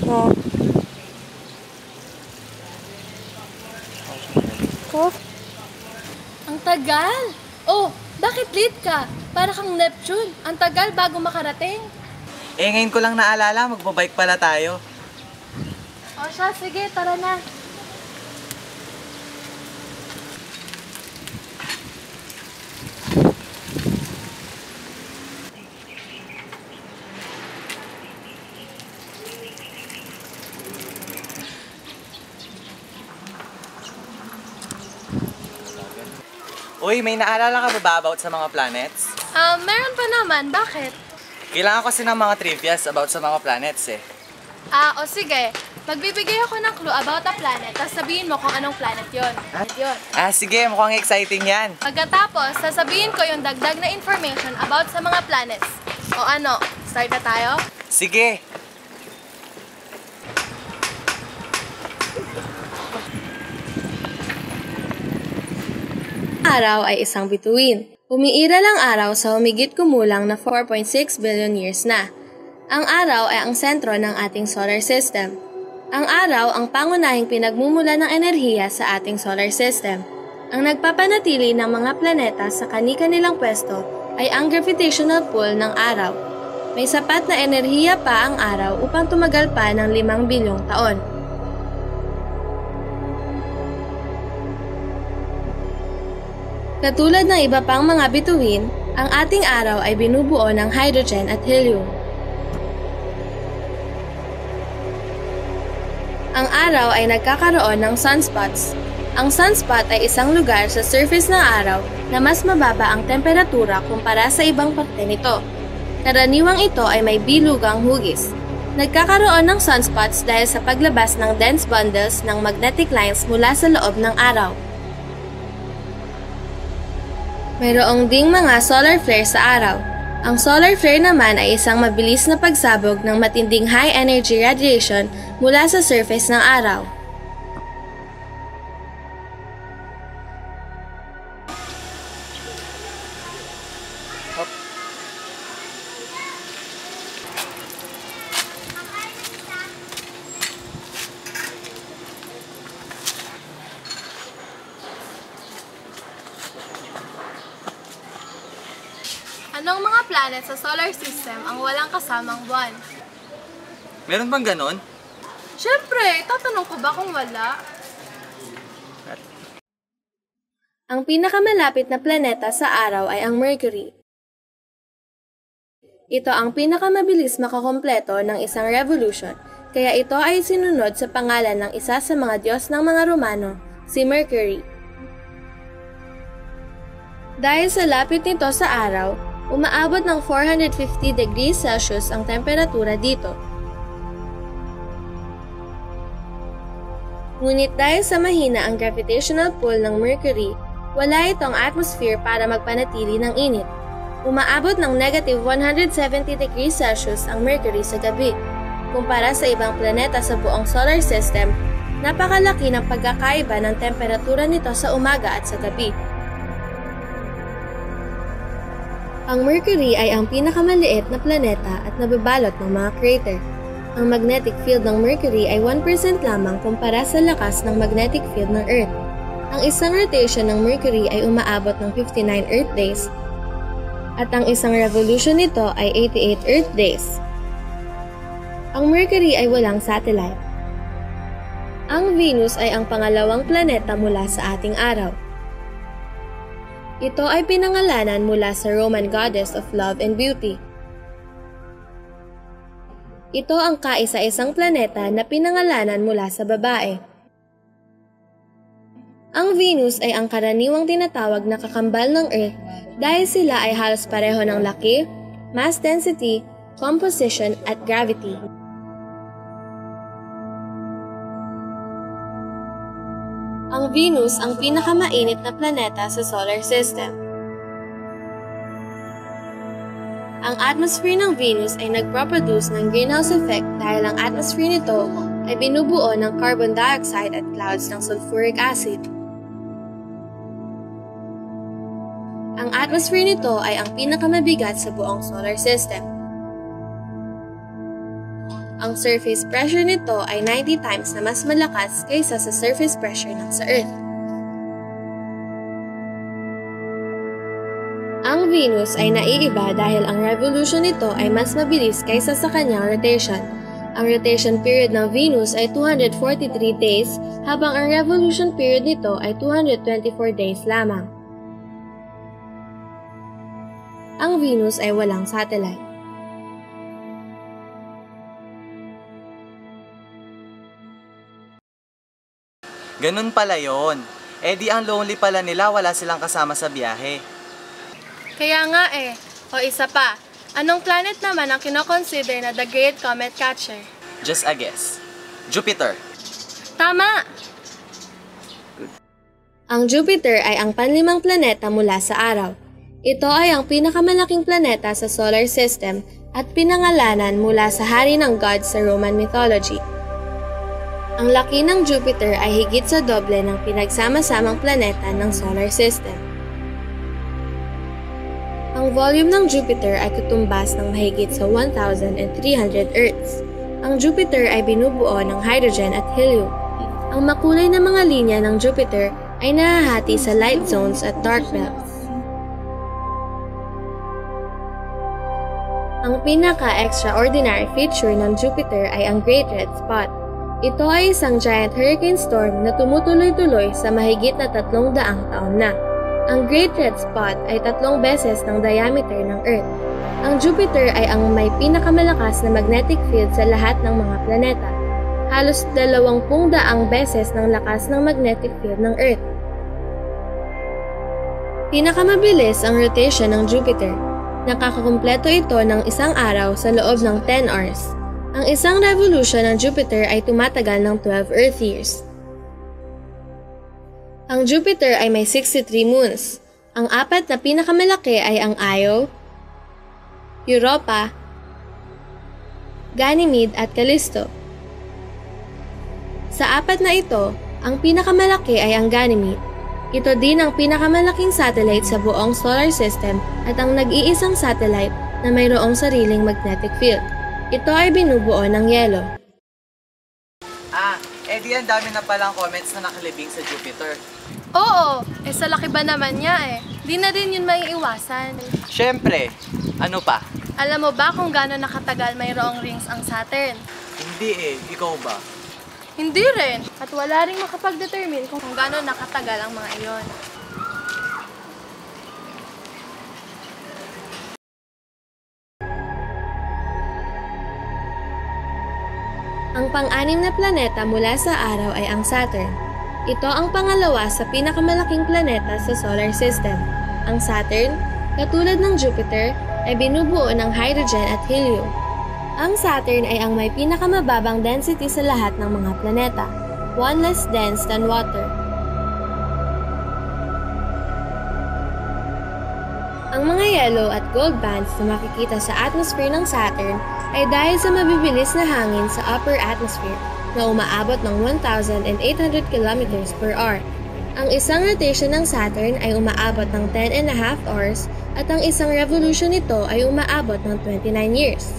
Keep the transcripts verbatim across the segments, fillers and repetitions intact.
Oh. Oh. Ang tagal! Oh, bakit late ka? Para kang Neptune. Ang tagal bago makarating. Eh, ngayon ko lang naalala, magbabike pala tayo. O siya, sige, tara na. Uy, may naalala ka ba ba about sa mga planets? Ah, meron pa naman. Bakit? Kailangan ko kasi ng mga trivias about sa mga planets eh. Ah, o sige. Magbibigay ako ng clue about a planet, tapos sabihin mo kung anong planet yon. Ah? Yun. Ah, sige, mukhang exciting yan. Pagkatapos, sasabihin ko yung dagdag na information about sa mga planets. O ano, start na tayo? Sige. Araw ay isang bituin. Umiiral ang araw sa humigit kumulang na four point six billion years na. Ang araw ay ang sentro ng ating solar system. Ang araw ang pangunahing pinagmumula ng enerhiya sa ating solar system. Ang nagpapanatili ng mga planeta sa kani-kanilang pwesto ay ang gravitational pull ng araw. May sapat na enerhiya pa ang araw upang tumagal pa ng limang bilyong taon. Katulad ng iba pang mga bituin, ang ating araw ay binubuo ng hydrogen at helium. Ang araw ay nagkakaroon ng sunspots. Ang sunspot ay isang lugar sa surface ng araw na mas mababa ang temperatura kumpara sa ibang parte nito. Karaniwang ito ay may bilugang hugis. Nagkakaroon ng sunspots dahil sa paglabas ng dense bundles ng magnetic lines mula sa loob ng araw. Mayroong ding mga solar flare sa araw. Ang solar flare naman ay isang mabilis na pagsabog ng matinding high-energy radiation mula sa surface ng araw. Anong mga planet sa solar system ang walang kasamang buwan? Meron bang ganon? Siyempre, tatanong ko ba kung wala? Ang pinakamalapit na planeta sa araw ay ang Mercury. Ito ang pinakamabilis makakompleto ng isang revolution, kaya ito ay sinunod sa pangalan ng isa sa mga Diyos ng mga Romano, si Mercury. Dahil sa lapit nito sa araw, umaabot ng four hundred fifty degrees Celsius ang temperatura dito. Ngunit dahil sa mahina ang gravitational pull ng Mercury, wala itong atmosphere para magpanatili ng init. Umaabot ng negative one hundred seventy degrees Celsius ang Mercury sa gabi. Kumpara sa ibang planeta sa buong solar system, napakalaki ng pagkakaiba ng temperatura nito sa umaga at sa gabi. Ang Mercury ay ang pinakamaliit na planeta at nababalot ng mga crater. Ang magnetic field ng Mercury ay one percent lamang kumpara sa lakas ng magnetic field ng Earth. Ang isang rotation ng Mercury ay umaabot ng fifty-nine Earth days at ang isang revolution nito ay eighty-eight Earth days. Ang Mercury ay walang satellite. Ang Venus ay ang pangalawang planeta mula sa ating araw. Ito ay pinangalanan mula sa Roman goddess of love and beauty. Ito ang kaisa-isang planeta na pinangalanan mula sa babae. Ang Venus ay ang karaniwang tinatawag na kakambal ng Earth dahil sila ay halos pareho ng laki, mass density, composition at gravity. Ang Venus ang pinakamainit na planeta sa solar system. Ang atmosphere ng Venus ay nagproproduce ng greenhouse effect dahil ang atmosphere nito ay binubuo ng carbon dioxide at clouds ng sulfuric acid. Ang atmosphere nito ay ang pinakamabigat sa buong solar system. Ang surface pressure nito ay ninety times na mas malakas kaysa sa surface pressure ng sa Earth. Ang Venus ay naiiba dahil ang revolution nito ay mas mabilis kaysa sa kanyang rotation. Ang rotation period ng Venus ay two hundred forty-three days habang ang revolution period nito ay two hundred twenty-four days lamang. Ang Venus ay walang satellite. Ganun pala yon. Eh di ang lonely pala nila, wala silang kasama sa biyahe. Kaya nga eh. O isa pa, anong planet naman ang kinoconsider na the Great Comet Catcher? Just a guess. Jupiter. Tama! Ang Jupiter ay ang panlimang planeta mula sa araw. Ito ay ang pinakamalaking planeta sa solar system at pinangalanan mula sa hari ng god sa Roman mythology. Ang laki ng Jupiter ay higit sa doble ng pinagsama-samang planeta ng solar system. Ang volume ng Jupiter ay tutumbas ng mahigit sa one thousand three hundred Earths. Ang Jupiter ay binubuo ng hydrogen at helium. Ang makulay na mga linya ng Jupiter ay nahahati sa light zones at dark belts. Ang pinaka-extraordinary feature ng Jupiter ay ang Great Red Spot. Ito ay isang giant hurricane storm na tumutuloy-tuloy sa mahigit na tatlong daang taon na. Ang Great Red Spot ay tatlong beses ng diameter ng Earth. Ang Jupiter ay ang may pinakamalakas na magnetic field sa lahat ng mga planeta. Halos dalawampung daang beses ng lakas ng magnetic field ng Earth. Pinakamabilis ang rotation ng Jupiter. Nakakakumpleto ito ng isang araw sa loob ng ten hours. Ang isang revolution ng Jupiter ay tumatagal ng twelve Earth years. Ang Jupiter ay may sixty-three moons. Ang apat na pinakamalaki ay ang Io, Europa, Ganymede at Callisto. Sa apat na ito, ang pinakamalaki ay ang Ganymede. Ito din ang pinakamalaking satellite sa buong solar system at ang nag-iisang satellite na mayroong sariling magnetic field. Ito ay binubuo ng yelo. Ah, eh di ang dami na palang comets na nakalibing sa Jupiter. Oo, eh sa laki ba naman niya eh. Di na din yun maiiwasan. Siyempre, ano pa? Alam mo ba kung gaano nakatagal mayroong rings ang Saturn? Hindi eh, ikaw ba? Hindi rin. At wala ring makapag-determine kung gaano nakatagal ang mga iyon. Ang pang-anim na planeta mula sa araw ay ang Saturn. Ito ang pangalawa sa pinakamalaking planeta sa solar system. Ang Saturn, katulad ng Jupiter, ay binubuo ng hydrogen at helium. Ang Saturn ay ang may pinakamababang density sa lahat ng mga planeta, one less dense than water. Ang mga yellow at gold bands na makikita sa atmosphere ng Saturn ay dahil sa mabibilis na hangin sa upper atmosphere na umaabot ng one thousand eight hundred kilometers per hour. Ang isang rotation ng Saturn ay umaabot ng ten and a half hours at ang isang revolution nito ay umaabot ng twenty-nine years.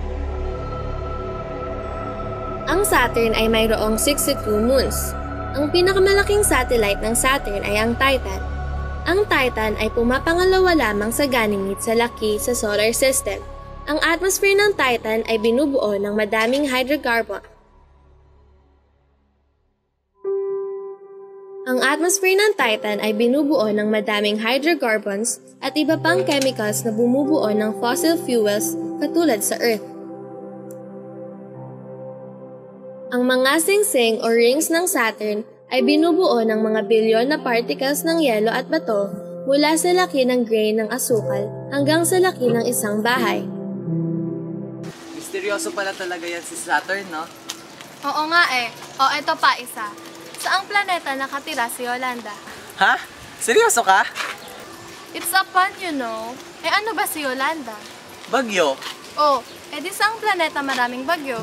Ang Saturn ay mayroong sixty-two moons. Ang pinakamalaking satellite ng Saturn ay ang Titan. Ang Titan ay pumapangalawa lamang sa Ganymede sa laki sa solar system. Ang atmosphere ng Titan ay binubuo ng madaming hydrocarbon. Ang atmosphere ng Titan ay binubuo ng madaming hydrocarbons at iba pang chemicals na bumubuo ng fossil fuels katulad sa Earth. Ang mga singsing o rings ng Saturn ay binubuo ng mga bilyon na particles ng yelo at bato mula sa laki ng grain ng asukal hanggang sa laki ng isang bahay. Misteryoso pala talaga yan si Saturn, no? Oo nga eh. O eto pa isa. Saang planeta nakatira si Yolanda? Ha? Seryoso ka? It's a pun, you know. Eh ano ba si Yolanda? Bagyo? Oh, edi saang planeta maraming bagyo?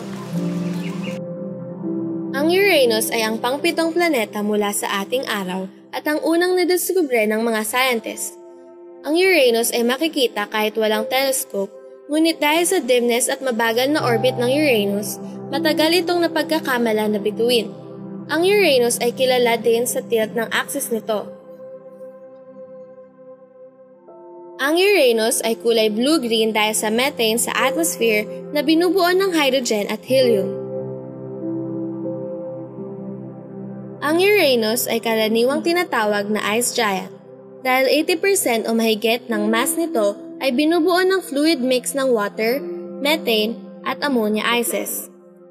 Ang Uranus ay ang pangpitong planeta mula sa ating araw at ang unang nadiskubre ng mga scientists. Ang Uranus ay makikita kahit walang telescope Ngunit dahil sa dimness at mabagal na orbit ng Uranus, matagal itong napagkakamala na bituin. Ang Uranus ay kilala din sa tilt ng axis nito. Ang Uranus ay kulay blue-green dahil sa methane sa atmosphere na binubuo ng hydrogen at helium. Ang Uranus ay karaniwang tinatawag na ice giant dahil eighty percent o mahigit ng mass nito ay binubuo ng fluid mix ng water, methane, at ammonia ices.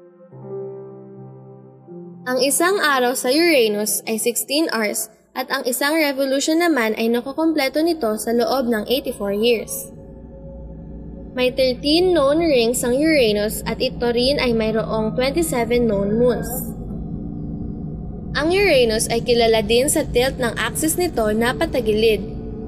Ang isang araw sa Uranus ay sixteen hours at ang isang revolution naman ay nakukumpleto nito sa loob ng eighty-four years. May thirteen known rings ang Uranus at ito rin ay mayroong twenty-seven known moons. Ang Uranus ay kilala din sa tilt ng axis nito na patagilid.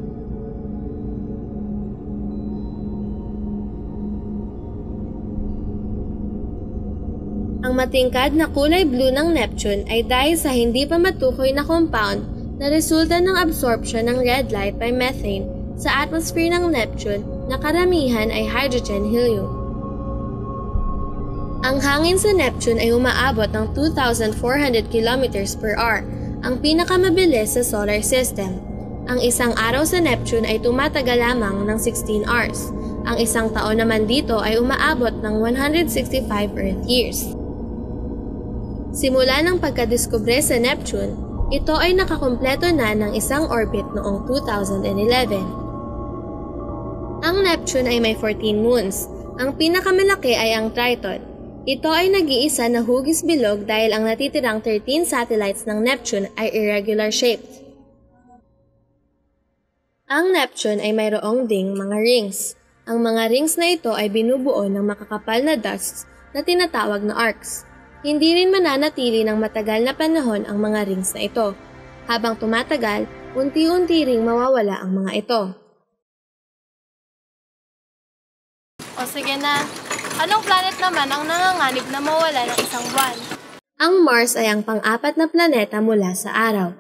Ang matingkad na kulay blue ng Neptune ay dahil sa hindi pa matukoy na compound na resulta ng absorption ng red light by methane sa atmosphere ng Neptune na karamihan ay hydrogen-helium. Ang hangin sa Neptune ay umaabot ng two thousand four hundred kilometers per hour, ang pinakamabilis sa solar system. Ang isang araw sa Neptune ay tumatagal lamang ng sixteen hours. Ang isang taon naman dito ay umaabot ng one hundred sixty-five Earth years. Simula ng pagkadiskubre sa Neptune, ito ay nakakumpleto na ng isang orbit noong two thousand eleven. Ang Neptune ay may fourteen moons. Ang pinakamalaki ay ang Triton. Ito ay nag-iisa na hugis bilog dahil ang natitirang thirteen satellites ng Neptune ay irregular shaped. Ang Neptune ay mayroong ding mga rings. Ang mga rings na ito ay binubuo ng makakapal na dusts na tinatawag na arcs. Hindi rin mananatili ng matagal na panahon ang mga rings na ito. Habang tumatagal, unti-unti ring mawawala ang mga ito. O sige na, anong planet naman ang nanganganib na mawala ng isang buwan? Ang Mars ay ang pang-apat na planeta mula sa araw.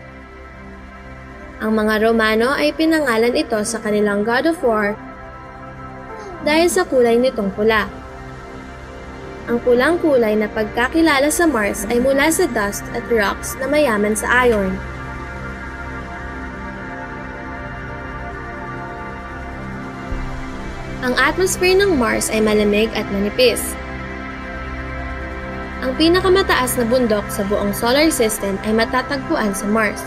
Ang mga Romano ay pinangalan ito sa kanilang God of War dahil sa kulay nitong pula. Ang pulang kulay na pagkakilala sa Mars ay mula sa dust at rocks na mayaman sa iron. Ang atmosphere ng Mars ay malamig at manipis. Ang pinakamataas na bundok sa buong solar system ay matatagpuan sa Mars.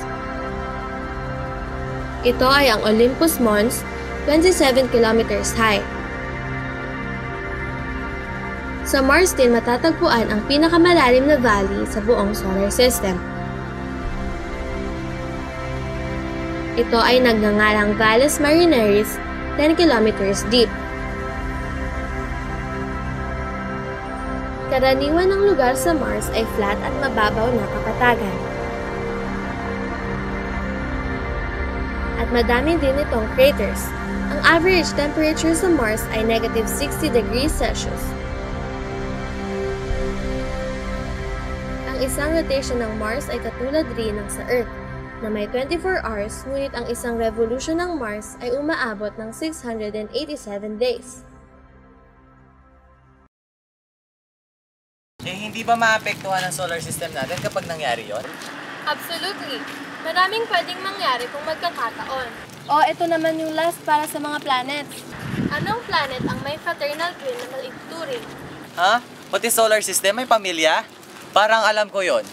Ito ay ang Olympus Mons, twenty-seven kilometers high. Sa Mars din matatagpuan ang pinakamalalim na valley sa buong solar system. Ito ay nagngangalang Valles Marineris, ten kilometers deep. Karaniwan ng lugar sa Mars ay flat at mababaw na kapatagan. At madami din itong craters. Ang average temperature sa Mars ay negative sixty degrees Celsius. Ang isang rotation ng Mars ay katulad rin ng sa Earth, na may twenty-four hours, ngunit ang isang revolution ng Mars ay umaabot ng six hundred eighty-seven days. Eh, hindi ba maapektuhan ang solar system natin kapag nangyari yon? Absolutely. Maraming pwedeng mangyari kung magkakataon. O, ito naman yung last para sa mga planets. Anong planet ang may fraternal twin na maituturing? Ha? Pati solar system may pamilya? Parang alam ko yon.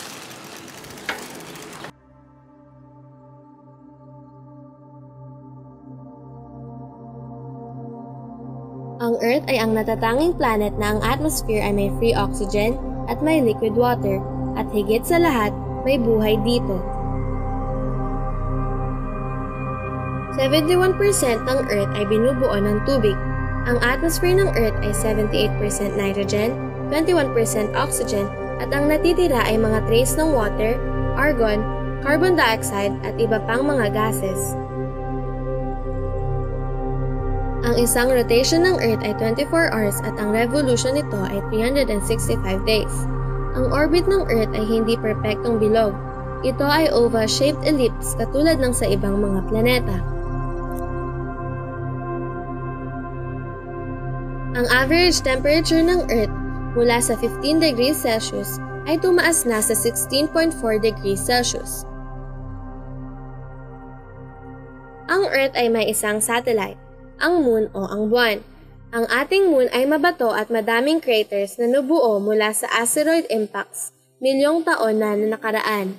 Ang Earth ay ang natatanging planet na ang atmosphere ay may free oxygen at may liquid water, at higit sa lahat, may buhay dito. seventy-one percent ng Earth ay binubuo ng tubig. Ang atmosphere ng Earth ay seventy-eight percent nitrogen, twenty-one percent oxygen, at ang natitira ay mga trace ng water, argon, carbon dioxide, at iba pang mga gases. Ang isang rotation ng Earth ay twenty-four hours at ang revolution nito ay three hundred sixty-five days. Ang orbit ng Earth ay hindi perpektong bilog. Ito ay oval-shaped ellipse katulad ng sa ibang mga planeta. Ang average temperature ng Earth mula sa fifteen degrees Celsius ay tumaas na sa sixteen point four degrees Celsius. Ang Earth ay may isang satellite, ang Moon o ang Buwan. Ang ating Moon ay mabato at madaming craters na nabuo mula sa asteroid impacts milyong taon na nakaraan.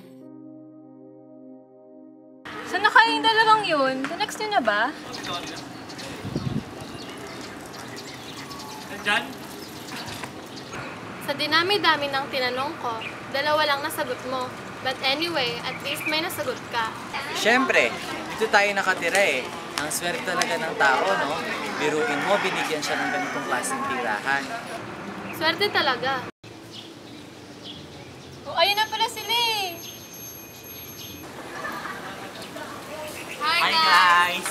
Saan na kayo yung dalawang yun? The-next nyo na ba? Nandyan? Sa dinami-dami ng tinanong ko, dalawa lang nasagot mo. But anyway, at least may nasagot ka. Siyempre, dito tayo nakatira eh. Ang swerte talaga ng tao, no? Biruin mo, binigyan siya ng ganitong klaseng tirahan. Swerte talaga. Oh, ayun na pala sila eh. Hi, Hi guys!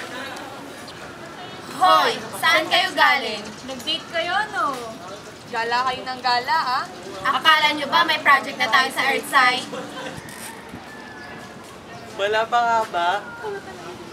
Hoy! Saan kayo galing? Nag-date kayo, no? Gala kayo ng gala, ah? Akala nyo ba may project na tayo sa Earthside? Wala pa nga ba?